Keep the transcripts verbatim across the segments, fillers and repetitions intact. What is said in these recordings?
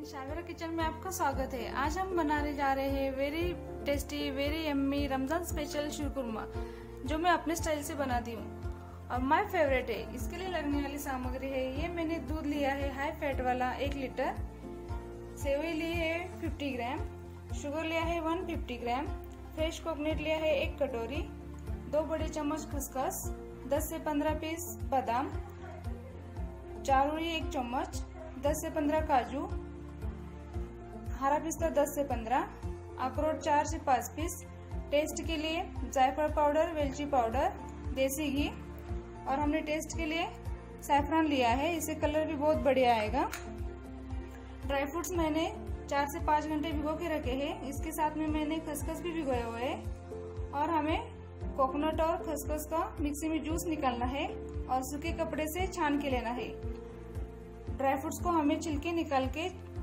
शालवरा kitchen में आपका स्वागत है। आज हम बनाने जा रहे हैं very tasty very yummy Ramzan special sheer khurma, जो मैं अपने स्टाइल से बनाती हूँ और माय फेवरेट है। इसके लिए लगने वाली सामग्री है, ये मैंने दूध लिया है हाई फैट वाला एक लीटर, सेवई ली है पचास ग्राम, शुगर लिया है एक सौ पचास ग्राम, फ्रेश कोकोनट लिया है एक कटोरी, दो बड़े चम्मच खसखस, दस से पंद्रह पीस बादाम, चारोली एक चम्मच, दस से पंद्रह काजू, हरा पिस्ता दस से पंद्रह, अखरोट चार से पाँच पीस, टेस्ट के लिए जायफल पाउडर, वेलची पाउडर, देसी घी और हमने टेस्ट के लिए सैफरन लिया है, इससे कलर भी बहुत बढ़िया आएगा। ड्राई फ्रूट्स मैंने चार से पाँच घंटे भिगो के रखे हैं, इसके साथ में मैंने खसखस भी भिगोए हुए हैं और हमें कोकोनट और खसखस का मिक्सी में जूस निकालना है और सूखे कपड़े से छान के लेना है। ड्राई फ्रूट्स को हमें छिलके निकाल के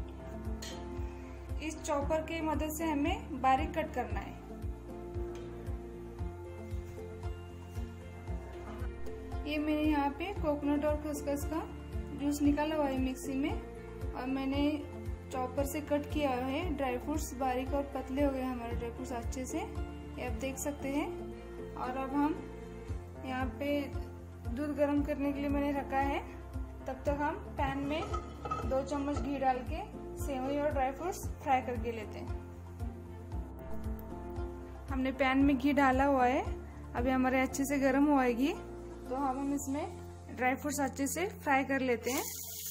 इस चॉपर की मदद से हमें बारीक कट करना है। ये मैंने यहाँ पे कोकोनट और खसखस का जूस निकाला हुआ है मिक्सी में और मैंने चॉपर से कट किया है। ड्राई फ्रूट्स बारीक और पतले हो गए हमारे ड्राई फ्रूट्स अच्छे से, ये आप देख सकते हैं। और अब हम यहाँ पे दूध गर्म करने के लिए मैंने रखा है, तब तक हम पैन में दो चम्मच घी डाल के सेवई और ड्राई फ्रूट्स फ्राई करके लेते हैं। हमने पैन में घी डाला हुआ है, अभी हमारे अच्छे से गर्म हुआ है घी, तो अब हम इसमें ड्राई फ्रूट्स अच्छे से फ्राई कर लेते हैं।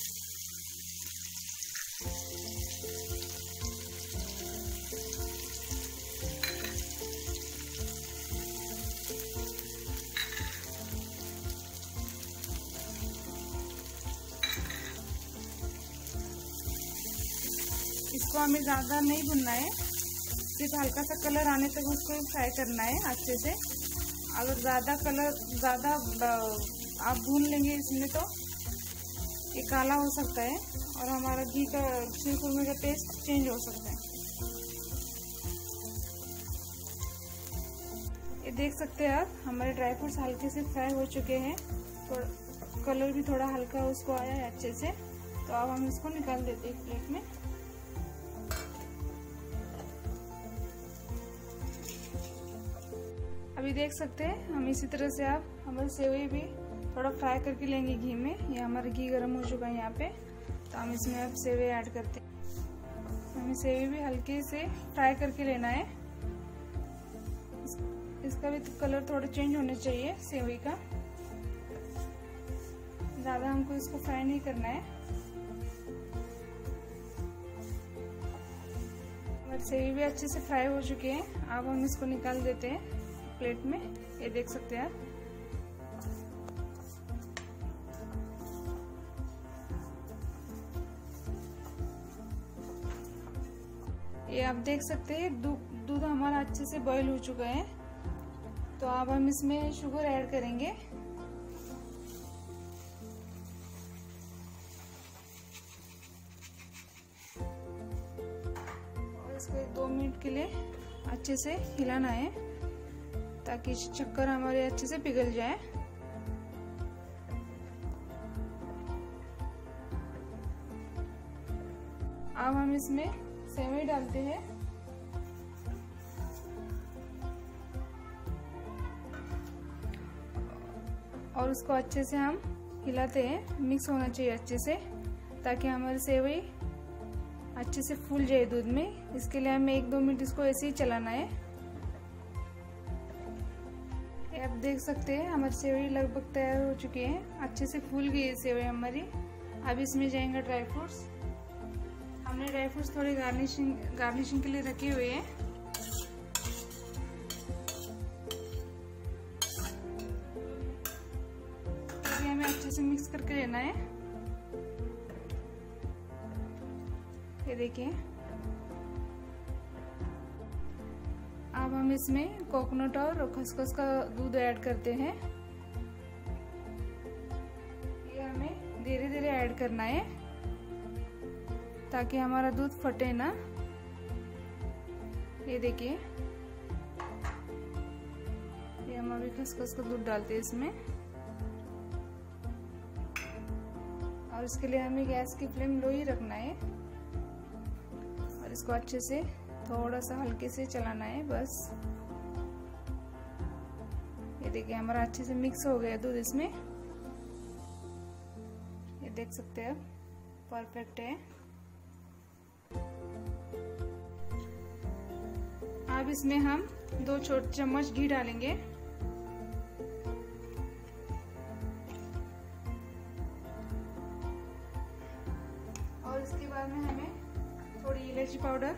इसको हमें ज्यादा नहीं भुनना है, सिर्फ हल्का सा कलर आने तक उसको फ्राई करना है अच्छे से। अगर ज्यादा कलर ज्यादा आप भून लेंगे इसमें तो ये काला हो सकता है और हमारा घी का शीरकुरमे का टेस्ट चेंज हो सकता है। ये देख सकते हैं आप, हमारे ड्राई फ्रूट्स हल्के से फ्राई हो चुके हैं, तो कलर भी थोड़ा हल्का उसको आया है अच्छे से। तो अब हम इसको निकाल देते हैं एक प्लेट में। अभी देख सकते हैं हम इसी तरह से आप हमारी सेवई भी थोड़ा फ्राई करके लेंगे घी में। ये हमारा घी गर्म हो चुका है यहाँ पे, तो हम इसमें अब सेवई ऐड करते हैं। हमें सेवई भी हल्के से फ्राई करके लेना है, इस, इसका भी तो कलर थोड़ा चेंज होना चाहिए सेवई का, ज्यादा हमको इसको फ्राई नहीं करना है। हमारी सेवई भी अच्छे से फ्राई हो चुके हैं, अब हम इसको निकाल देते हैं प्लेट में। ये देख सकते हैं आप, ये आप देख सकते हैं दूध हमारा अच्छे से बॉईल हो चुका है। तो अब हम इसमें शुगर ऐड करेंगे। और इसको एक दो मिनट के लिए अच्छे से हिलाना है ताकि शक्कर हमारे अच्छे से पिघल जाए। अब हम इसमें सेवई डालते हैं और उसको अच्छे से हम हिलाते हैं, मिक्स होना चाहिए अच्छे से ताकि हमारी सेवई अच्छे से फूल जाए दूध में। इसके लिए हमें एक दो मिनट इसको ऐसे ही चलाना है। आप देख सकते हैं हमारी सेवई लगभग तैयार हो चुकी है, अच्छे से फूल गई है सेवई हमारी। अब इसमें जाएंगे ड्राई फ्रूट्स। हमने ड्राई फ्रूट्स थोड़ी गार्निशिंग गार्निशिंग के लिए रखे हुए हैं। ये हमें अच्छे से मिक्स करके लेना है। ये देखिए, अब हम इसमें कोकोनट और खसखस का दूध ऐड करते हैं। ये हमें धीरे धीरे ऐड करना है ताकि हमारा दूध फटे ना। ये देखिए, ये हम अभी खसखस का दूध डालते हैं इसमें और इसके लिए हमें गैस की फ्लेम लो ही रखना है। इसको अच्छे से थोड़ा सा हल्के से चलाना है बस। ये देखिए हमारा अच्छे से मिक्स हो गया दूध इसमें, ये देख सकते हैं परफेक्ट है। अब इसमें हम दो छोटे चम्मच घी डालेंगे। और इसके बाद में हमें थोड़ी इलायची पाउडर,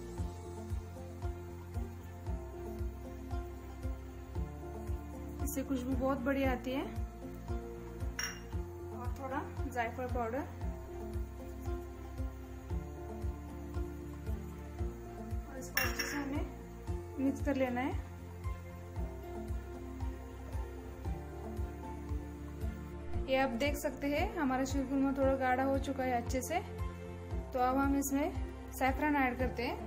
इससे खुशबू बहुत बढ़िया आती है, और थोड़ा जायफल पाउडर, और इसको अच्छे से हमें मिक्स कर लेना है। ये आप देख सकते हैं हमारा शीरकुरमा थोड़ा गाढ़ा हो चुका है अच्छे से। तो अब हम इसमें सैफरन ऐड करते हैं।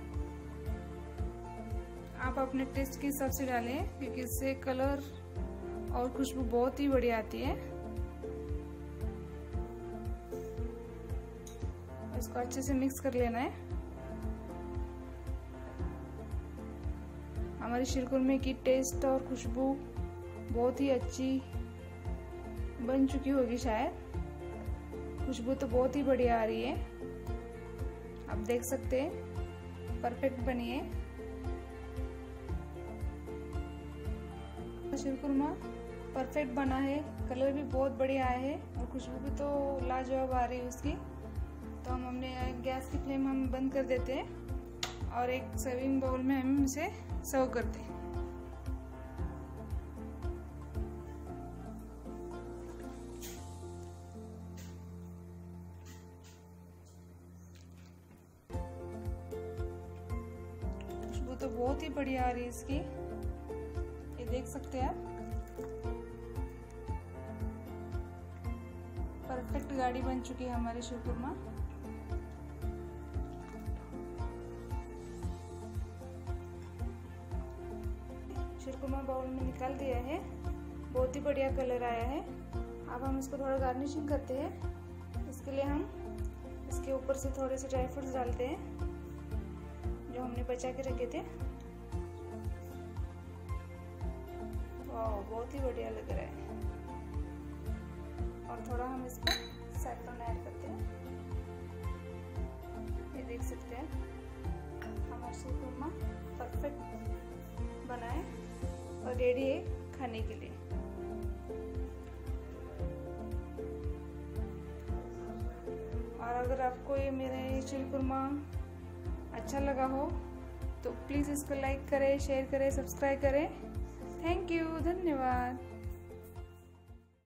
आप अपने टेस्ट के हिसाब से डालें, क्योंकि इससे कलर और खुशबू बहुत ही बढ़िया आती है। इसको अच्छे से मिक्स कर लेना है। हमारे शीरकुरमे की टेस्ट और खुशबू बहुत ही अच्छी बन चुकी होगी शायद। खुशबू तो बहुत ही बढ़िया आ रही है, आप देख सकते हैं परफेक्ट बनी है। शीरकुरमा परफेक्ट बना है, कलर भी बहुत बढ़िया आया है और खुशबू भी तो लाजवाब आ रही है उसकी। तो हम हमने गैस की फ्लेम हम बंद कर देते हैं और एक सर्विंग बाउल में हम इसे सर्व करते हैं। खुशबू तो बहुत ही बढ़िया आ रही है इसकी, ये देख सकते हैं आप। परफेक्ट गाढ़ी बन चुकी है हमारी शीरकुरमा। शीरकुरमा बाउल में निकाल दिया है, बहुत ही बढ़िया कलर आया है। अब हम इसको थोड़ा गार्निशिंग करते हैं। इसके लिए हम इसके ऊपर से थोड़े से ड्राई फ्रूट्स डालते हैं जो हमने बचा के रखे थे। वाह, बहुत ही बढ़िया लग रहा है। और थोड़ा हम इसको सैफरन ऐड करते हैं, ये देख सकते हैं हमारा शीरकुरमा परफेक्ट बना है और रेडी है खाने के लिए। और अगर आपको ये मेरा शीरकुरमा अच्छा लगा हो तो प्लीज़ इसको लाइक करें, शेयर करें, सब्सक्राइब करें। थैंक यू, धन्यवाद।